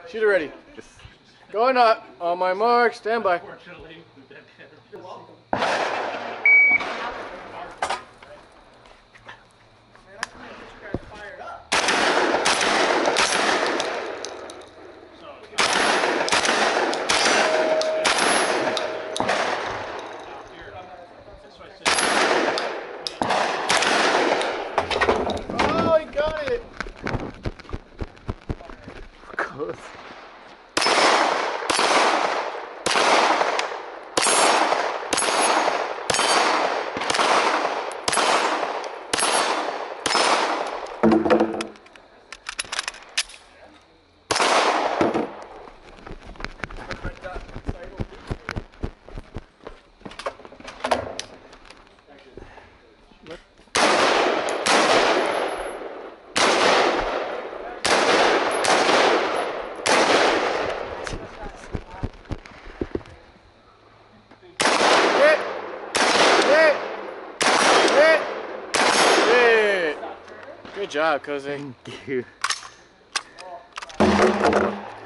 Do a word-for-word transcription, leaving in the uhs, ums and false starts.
Shoot it ready. Going up. On my mark, stand by. Oh, he got it. Close. Good job, cousin. Thank you.